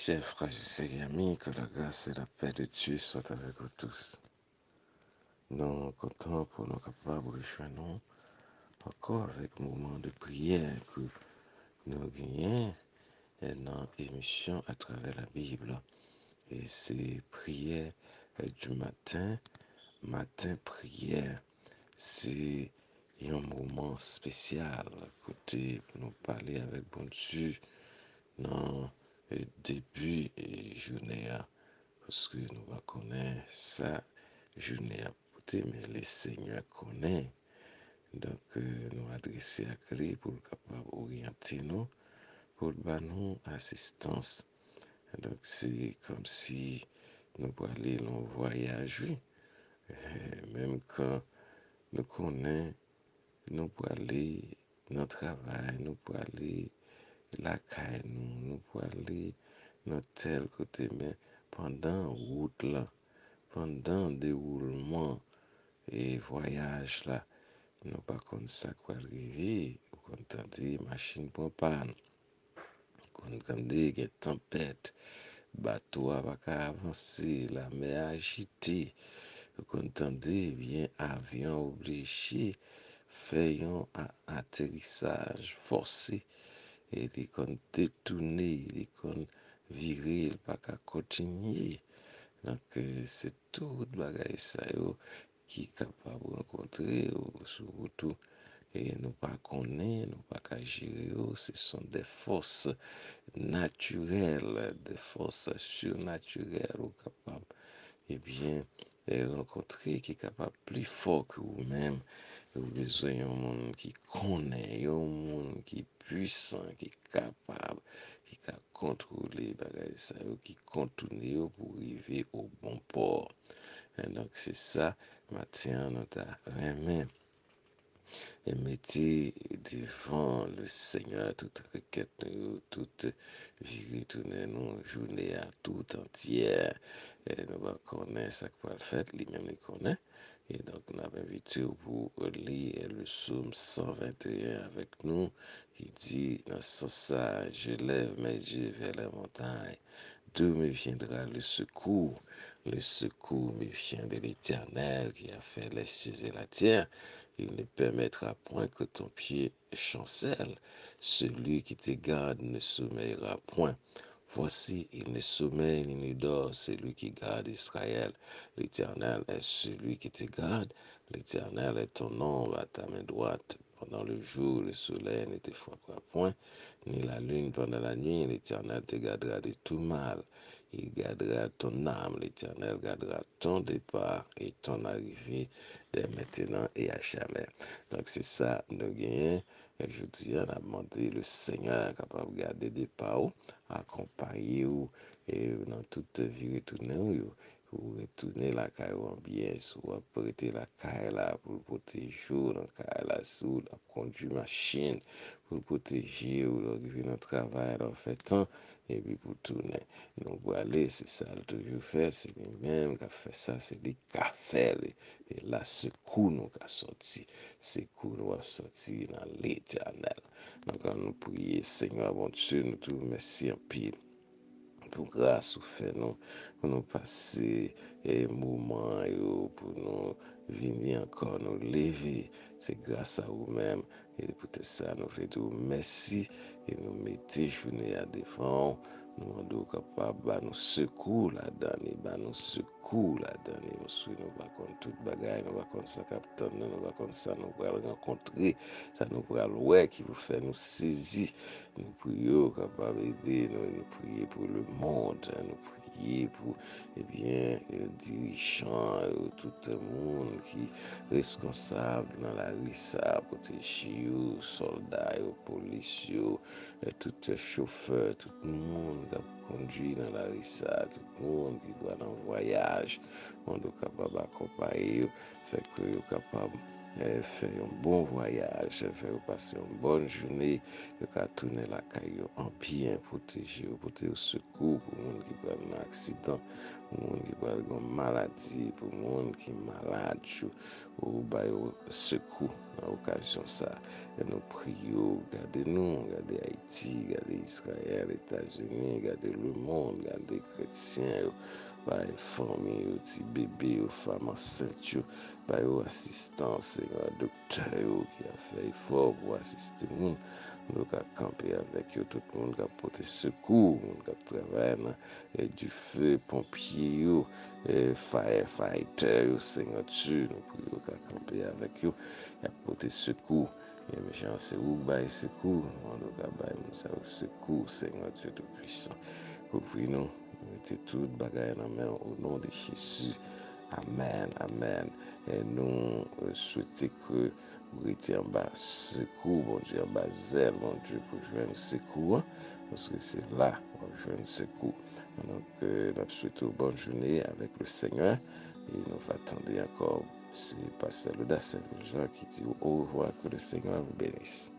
Chers frères et amis, que la grâce et la paix de Dieu soient avec vous tous. Nous sommes contents pour nous capables de rejoindre encore avec un moment de prière que nous gagnons dans l'émission à travers la Bible. Et c'est prière du matin prière. C'est un moment spécial côté pour nous parler avec bon Dieu dans le début de journée. Parce que nous va connaître ça, journée à côté, mais le Seigneur connaît. Donc, nous adresser à lui pour capable orienter nous, pour nous assistance. Donc, c'est comme si nous pour aller en voyage, même quand nous connaissons, nous pour aller dans le travail, nous pour aller la caille, nous pour aller dans tel côté, mais pendant route là, pendant déroulement et voyage là, nous pas comme ça quoi arriver, ou entendre machine pour panne, qu'on entendre une tempête, bateau va pas avancer, la mer agitée, qu'on entendre bien avion obligé faire un atterrissage forcé et des qu'on détourner, des qu'on virer, pas qu'à continuer. Donc, c'est tout bagay ça yo qui est capable de rencontrer surtout et nous pas connaître, nous pas qu'à gérer, ce sont des forces naturelles, des forces surnaturelles ou capables et bien rencontrer qui est capable plus fort que vous-même. Vous avez besoin d'un monde qui connaît, un monde qui est puissant, qui est capable, qui peut contrôler bagay ça, qui contourne pour arriver au bon port. Et donc c'est ça, matin, notre remet et mettez devant le Seigneur toute requête, toute vie tourner nous, journée à tout entière. Et nous va connaître ça qu'on va faire, lui-même nous connaît. Et donc, nous avons invité pour lire le psaume 121 avec nous, qui dit, dans ce sens, je lève mes yeux vers la montagne, d'où me viendra le secours. Le secours me vient de l'Éternel qui a fait les cieux et la terre. Il ne permettra point que ton pied chancelle. Celui qui te garde ne sommeillera point. Voici, il ne sommeille ni ne dort, celui qui garde Israël. L'Éternel est celui qui te garde. L'Éternel est ton ombre à ta main droite. Pendant le jour, le soleil ne te frappera point, ni la lune pendant la nuit. L'Éternel te gardera de tout mal. Il gardera ton âme. L'Éternel gardera ton départ et ton arrivée dès maintenant et à jamais. Donc c'est ça, nous gagnons. Et je dis, on a demandé le Seigneur capable de garder des pas, accompagner ou et dans toute vie retourner pour retourner la caille en bien, soit prêter la caille là pour protéger la caille là sous la conduire machine pour protéger ou l'arrivée dans le travail en fait temps et puis pour tourner. Donc pour aller, c'est ça le toujours fait, c'est lui-même qui a fait ça, c'est lui qui a fait. Et là, ce coup nous a sorti, ce coup nous a sorti dans l'Éternel. Donc, quand nous prions, Seigneur, bon Dieu, nous te remercions en pile pour grâce ou fait nous, pour nous passer et moments pour nous venir encore nous lever. C'est grâce à vous-même. Et peut-être ça, nous faisons merci et nous mettons journée à défendre. Nous sommes capables de nous secouer là-dedans, nous secouer là-dedans. Parce que nous ne connaissons pas toute bagaille, nous ne connaissons pas ça, nous ne connaissons ça, nous allons rencontrer, ça nous allons voir qui vous fait nous saisir. Nous prions capable d'aider, nous prions pour le monde, nous prions pour les dirigeants, tout le monde qui est responsable dans la rue, ça, protéger les soldats, les policiers, tout les chauffeurs, tout le monde qui conduit dans la rue, ça, tout le monde qui va dans le voyage, on est capable d'accompagner, fait que est capable Faire un bon voyage, faire passer une bonne journée, tourner la caillou en bien protégé, pour te secours pour les gens qui ont un accident, pour les gens qui ont une maladie, pour les gens qui sont malades, ou secours à l'occasion ça. Et nous prions, gardez-nous, gardez Haïti, gardez Israël, États-Unis, gardez le monde, gardez les chrétiens, par les familles, les petits bébés, les femmes enceintes, par les assistants, les docteurs qui a fait effort pour assister les gens. Nous avons campé avec eux, tout le monde qui a porté secours, nous avons travaillé du feu, pompiers, firefighters, Seigneur Dieu, nous avons campé avec eux, qui a porté secours. Et mes gens, c'est où bail secours, nous avons bail secours, Seigneur Dieu Tout-Puissant. Couvrez-nous, mettez toute bagaille dans la main au nom de Jésus. Amen, amen. Et nous souhaitons que vous étiez en bas secours, mon Dieu, en bas zèle, mon Dieu, pour jouer un secours, parce que c'est là qu'on va jouer un secours. Donc, nous souhaitons une bonne journée avec le Seigneur et nous attendons encore. C'est Pasteur Lauda Saint-Jean qui dit au revoir, que le Seigneur vous bénisse.